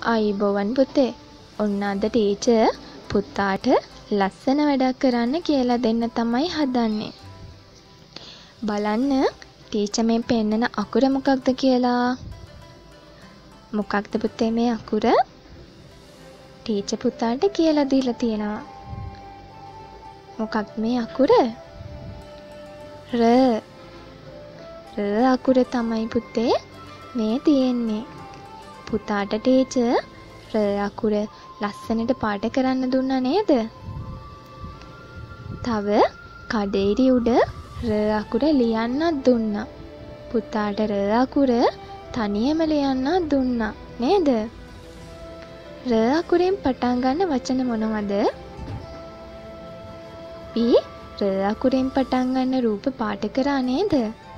අයිබෝවන් පුතේ. ඔන්න අද ටීචර් පුතාට ලස්සන වැඩක් කරන්න කියලා දෙන්න තමයි හදන්නේ. බලන්න ටීචර් මේ පෙන්නන අකුර මොකක්ද කියලා. මොකක්ද පුතේ මේ අකුර? ටීචර් පුතාට කියලා දීලා තියෙනවා. මොකක්ද මේ අකුර? ර. ර අකුර තමයි පුතේ මේ තියෙන්නේ. පුතාට ටීචර් ර අකුර ලස්සනට පාට කරන්න දුන්නා නේද? තව කඩේරි උඩ ර අකුර ලියන්නත් දුන්නා. පුතාට ර අකුර තනියම ලියන්නත් දුන්නා නේද? ර අකුරෙන් පටන් ගන්න වචන මොනවද? අපි ර අකුරෙන් පටන් ගන්න රූප පාට කරා නේද?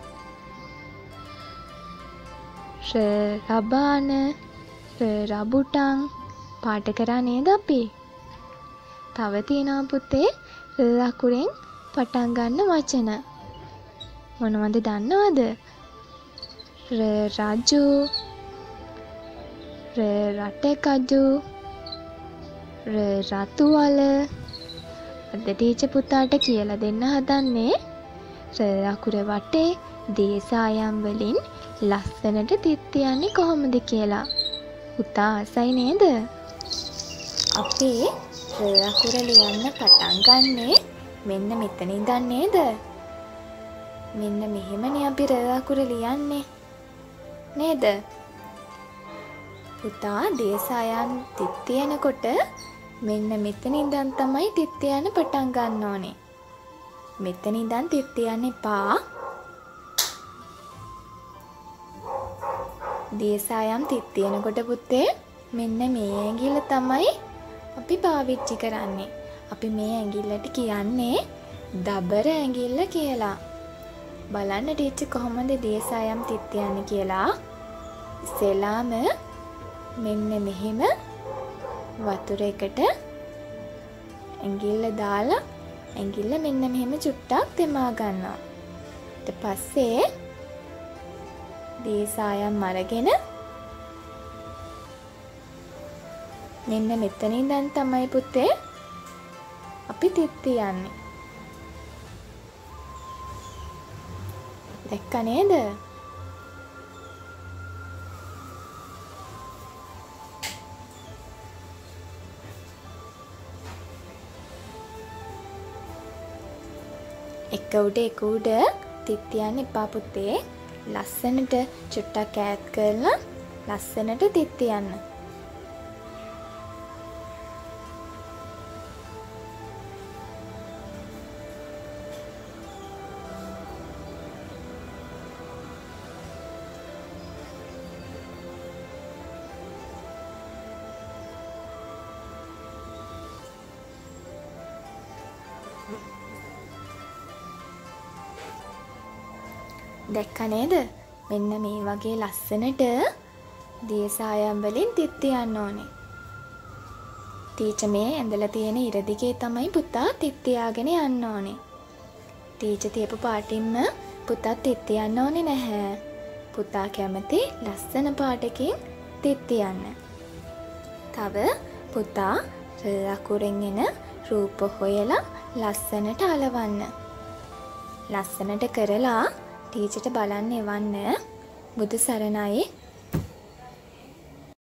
රබාන, රබුටන් පාට කරා නේද අපි? තව තියෙනවා පුතේ ර අකුරෙන් පටන් ගන්න වචන. මොනවද දන්නවද? රජු, රටකජු, රතුවල. අද ටීචර් පුතාට කියලා දෙන්න හදන්නේ ර අකුර වටේ දේශායම් වලින් ලස්සනට තිත් තියන්නේ කොහොමද කියලා. පුතා ආසයි නේද? අපේ ර අකුර ලියන්න පටන් ගන්නෙ මෙන්න මෙතන ඉඳන් නේද? මෙන්න මෙහෙමනේ අපි ර අකුර ලියන්නේ නේද? පුතා දේශායම් තිත් තියනකොට මෙන්න මෙතන ඉඳන් තමයි තිත් තියන්න පටන් ගන්න ඕනේ. මෙතන ඉඳන් තිත් තියන්න එපා. දේශායම් තිත් තියනකොට පුතේ මෙන්න මේ ඇඟිල්ල තමයි අපි පාවිච්චි කරන්නේ. අපි මේ ඇඟිල්ලට කියන්නේ දබර ඇඟිල්ල කියලා. බලන්න ටීචර් කොහොමද දේශායම් තිත් තියන්නේ කියලා. ඉස්සෙල්ලාම මෙන්න මෙහෙම වතුර එකට ඇඟිල්ල දාලා ඇඟිල්ල මෙන්න මෙහෙම චුට්ටක් තෙමා ගන්නවා. ඊට පස්සේ දේශායම් අරගෙන මෙන්න මෙතන ඉඳන් තමයි පුතේ අපි තිත් තියන්නේ. දැක්ක නේද? එක උඩ එක උඩ තිත් තියන්න එපා පුතේ. ලස්සනට චුට්ටක් ඈත් කරලා ලස්සනට තිත් තියන්න. දැක්ක නේද? මෙන්න මේ වගේ ලස්සනට දේශායම් වලින් තිත් තියන්න ඕනේ. ටීචර් මේ ඇඳලා තියෙන ඉර දිගේ තමයි පුතා තිත් තියාගෙන යන්න ඕනේ. ටීචර් තියපු පාටින්ම පුතා තිත් තියන්න ඕනේ නැහැ. පුතා කැමති ලස්සන පාටකින් තිත් තියන්න. තව පුතා ර අකුරෙන් එන රූප හොයලා ලස්සනට අලවන්න. ලස්සනට කරලා ටීචර්ට බලන්න එවන්න. බුදු සරණයි.